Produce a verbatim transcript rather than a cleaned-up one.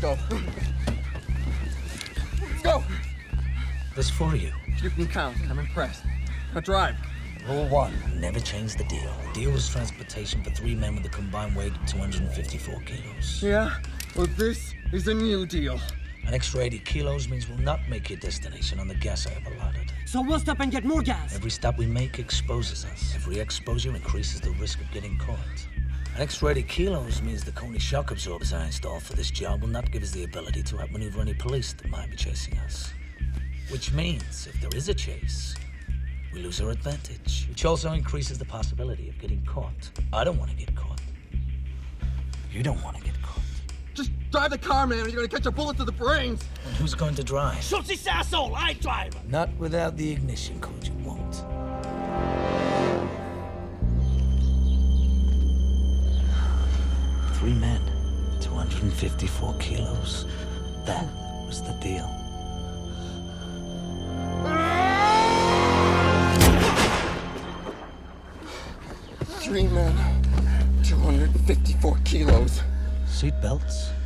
go. Let's go. There's four of you. You can count. I'm impressed. Now drive. Rule one, never change the deal. The deal was transportation for three men with a combined weight of two hundred fifty-four kilos. Yeah? Well, this is a new deal. An extra eighty kilos means we'll not make your destination on the gas I have allotted. So we'll stop and get more gas. Every stop we make exposes us. Every exposure increases the risk of getting caught. An extra eighty kilos means the Coney shock absorbers I installed for this job will not give us the ability to outmaneuver any police that might be chasing us. Which means, if there is a chase, we lose our advantage, which also increases the possibility of getting caught. I don't want to get caught. You don't want to get caught. Just drive the car, man, or you're gonna catch a bullet to the brains. And who's going to drive? Shoot this asshole! I drive! Not without the ignition code, you won't. Three men, two hundred fifty-four kilos. That was the deal. Three men, two hundred fifty-four kilos. Seat belts?